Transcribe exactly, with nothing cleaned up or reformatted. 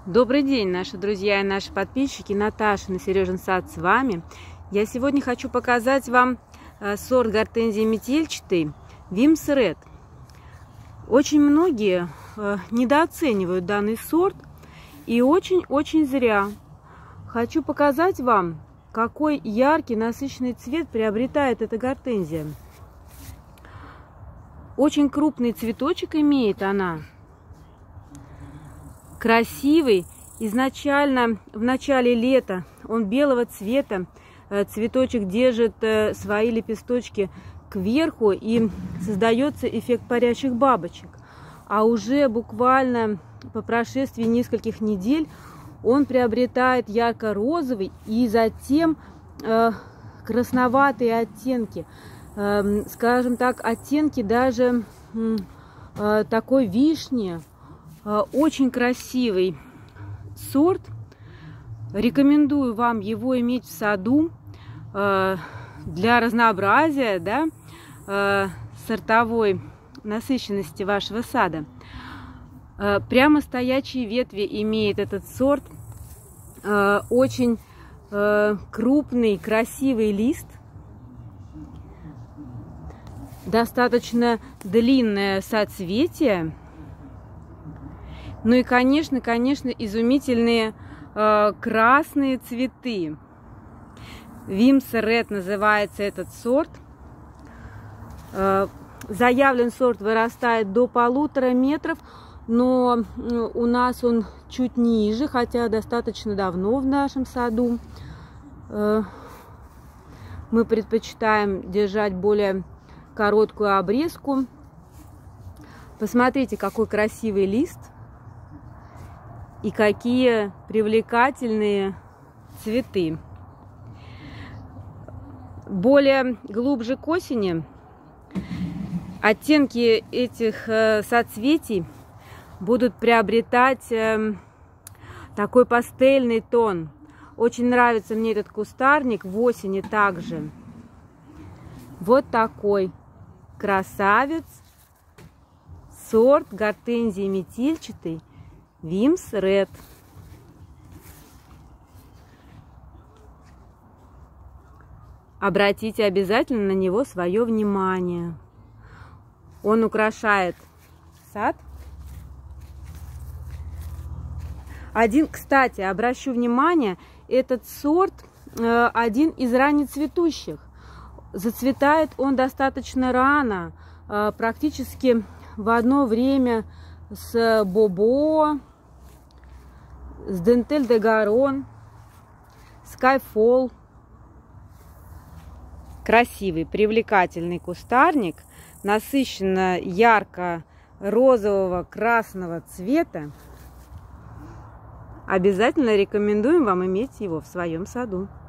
Добрый день, наши друзья и наши подписчики. Наташа на Сережин сад с вами. Я сегодня хочу показать вам сорт гортензии метельчатой Вимс Ред. Очень многие недооценивают данный сорт, и очень-очень зря. Хочу показать вам, какой яркий насыщенный цвет приобретает эта гортензия. Очень крупный цветочек имеет она. Красивый. Изначально в начале лета он белого цвета. Цветочек держит свои лепесточки кверху, и создается эффект парящих бабочек. А уже буквально по прошествии нескольких недель он приобретает ярко-розовый и затем э, красноватые оттенки. Э, скажем так, оттенки даже э, такой вишни. Очень красивый сорт. Рекомендую вам его иметь в саду э, для разнообразия, да, э, сортовой насыщенности вашего сада. Э, прямо стоячие ветви имеет этот сорт. Э, очень э, крупный, красивый лист. Достаточно длинное соцветие. Ну и, конечно, конечно, изумительные э, красные цветы. Вимс Ред называется этот сорт. Э, заявлен сорт вырастает до полутора метров, но у нас он чуть ниже, хотя достаточно давно в нашем саду. Э, мы предпочитаем держать более короткую обрезку. Посмотрите, какой красивый лист. И какие привлекательные цветы. Более глубже к осени оттенки этих соцветий будут приобретать такой пастельный тон. Очень нравится мне этот кустарник в осени также. Вот такой красавец. Сорт гортензии метельчатой Вимс Ред. Обратите обязательно на него свое внимание. Он украшает сад. Один, кстати, обращу внимание, этот сорт э, один из раннецветущих. Зацветает он достаточно рано, э, практически в одно время с Бобо, с Дентель де Гарон, Скайфолл. Красивый, привлекательный кустарник, насыщенно ярко-розового красного цвета. Обязательно рекомендуем вам иметь его в своем саду.